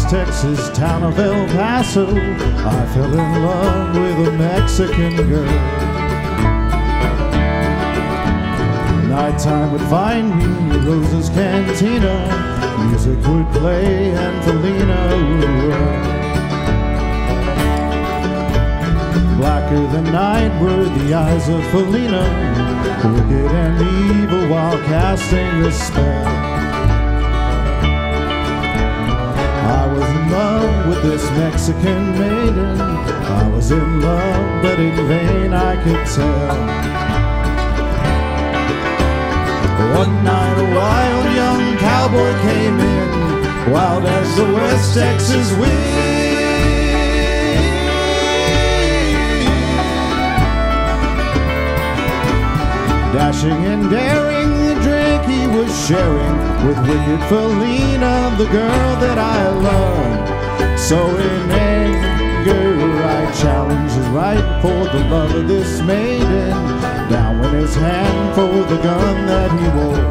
West Texas town of El Paso, I fell in love with a Mexican girl. Nighttime would find me at Rosa's Cantina. Music would play and Felina would run. Blacker than night were the eyes of Felina, wicked and evil while casting a spell. I was in love with this Mexican maiden. I was in love, but in vain I could tell. One night a wild young cowboy came in, wild as the West Texas wind. Dashing and daring, the drink he was sharing with wicked Felina, the girl that I loved. So in anger I challenged his right for the love of this maiden. Down went his hand for the gun that he wore.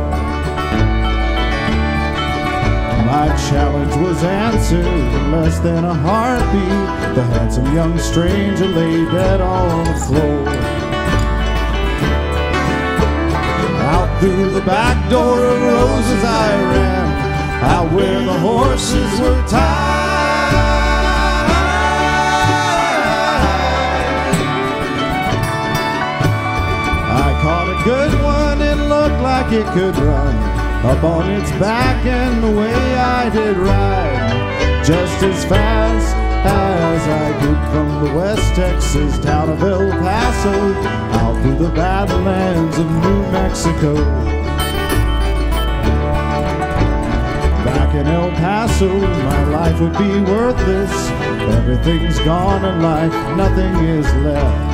My challenge was answered in less than a heartbeat. The handsome young stranger lay dead on the floor. Through the back door of Rosa's I ran, out where the horses were tied. I caught a good one, it looked like it could run, up on its back and the way I did ride, just as fast as I could from the West Texas town of El Paso, out through the badlands of New Mexico. Back in El Paso, my life would be worthless. Everything's gone in life, nothing is left.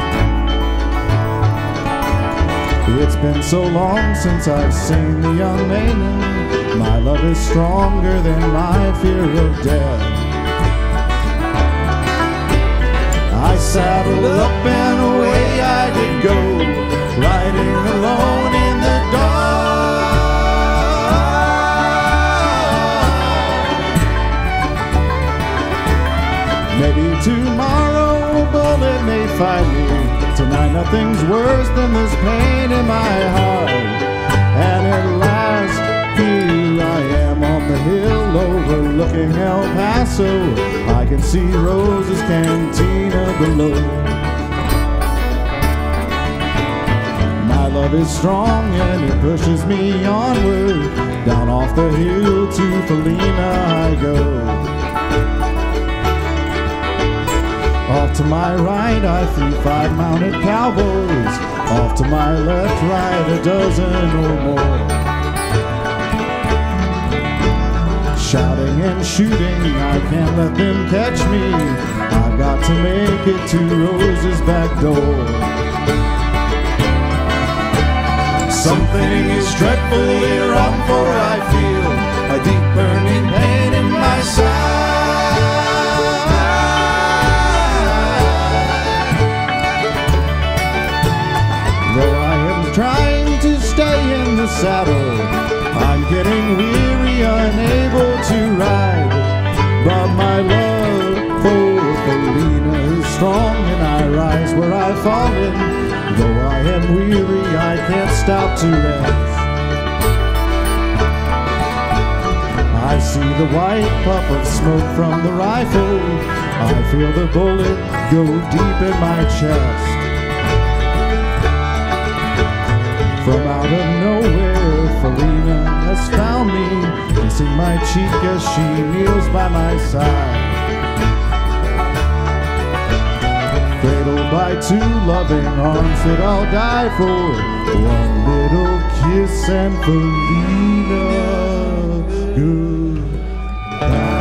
It's been so long since I've seen the young maiden. My love is stronger than my fear of death. I saddled up and away I did go, riding alone in the dark. Maybe tomorrow a bullet may find me. Tonight nothing's worse than this pain in my heart. And at last here I am on the hill overlooking El Paso. I can see Rosa's Cantina below. My love is strong and it pushes me onward. Down off the hill to Felina I go. Off to my right I see 5 mounted cowboys. Off to my left, right, a dozen or more. Shouting and shooting, I can't let them catch me. I've got to make it to Rosa's back door. Something is dreadfully wrong, for I feel a deep burning pain in my side. Though I am trying to stay in the saddle, I'm getting weary, unable to ride. But my love for Felina is strong, and I rise where I've fallen. Though I am weary, I can't stop to rest. I see the white puff of smoke from the rifle. I feel the bullet go deep in my chest. From out of nowhere, Felina has found me, kissing my cheek as she kneels by my side. Cradled by 2 loving arms that I'll die for, one little kiss and Felina goodbye.